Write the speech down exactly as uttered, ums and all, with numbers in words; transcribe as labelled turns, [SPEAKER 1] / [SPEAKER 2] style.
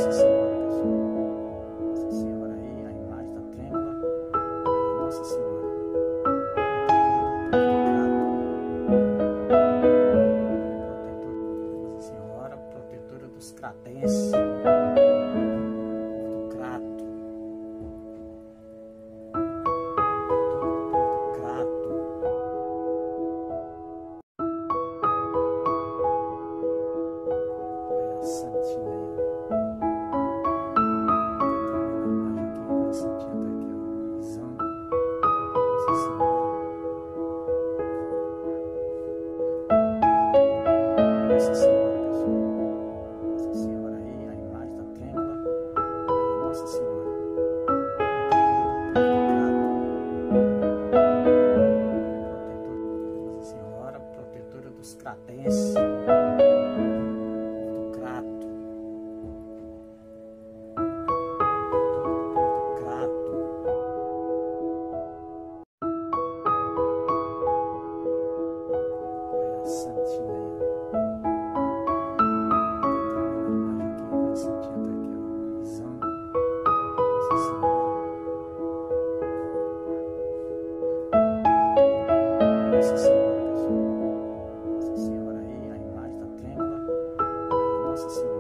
[SPEAKER 1] Nossa Senhora, pessoal. Nossa Senhora aí, a imagem da trêmula. Nossa Senhora. Nossa Senhora, protetora dos cratenses. Do crato. Do crato. Olha a santinha aí. Nossa Senhora, pessoal. Nossa Senhora aí, a imagem da trêmula. Nossa Senhora. Nossa Senhora, protetora dos cratenses. Do crato. Do crato. Olha a santinha aí. Nossa Senhora, pessoal. Nossa Senhora aí, a imagem da trêmula. Nossa Senhora.